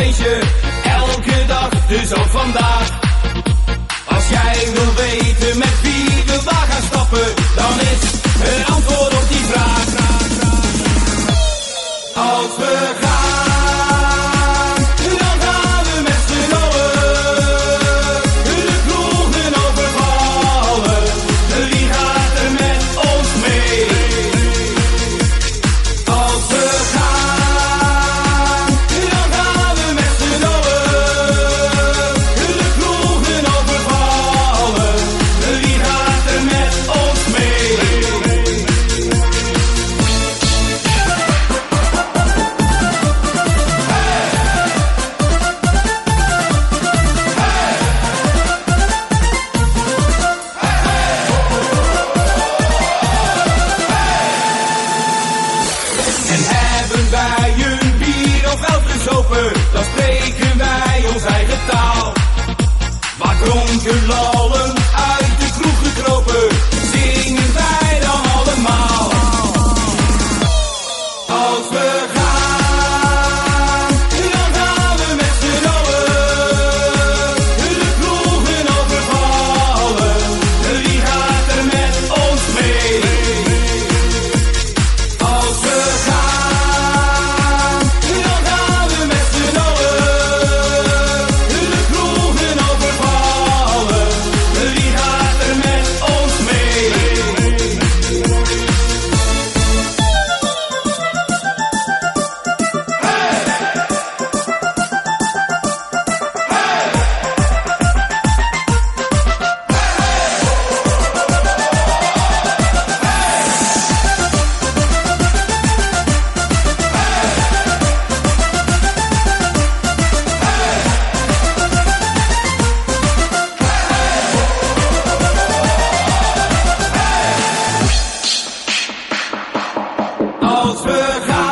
feestje, elke dag, dus ook vandaag. Als jij wil weten met wie we waar gaan stappen, dan is het antwoord op die vraag. Als we gaan, dan gaan we met z'n allen de kroegen overvallen. Wie gaat er met ons mee? Als we gaan, dan gaan we met z'n allen de kroegen overvallen. Wie gaat er met ons mee? En hebben wij een bier of 11 gezopen, dan spreken wij ons eigen taal. Maar dronken lallen uit de kroeg gekropen, zingen wij dan allemaal. Als we gaan, dan gaan we met z'n allen de kroegen overvallen. Wie gaat er met ons mee? Als we gaan, dan gaan we met z'n allen de kroegen overvallen. Wie gaat er met ons mee? Als we gaan.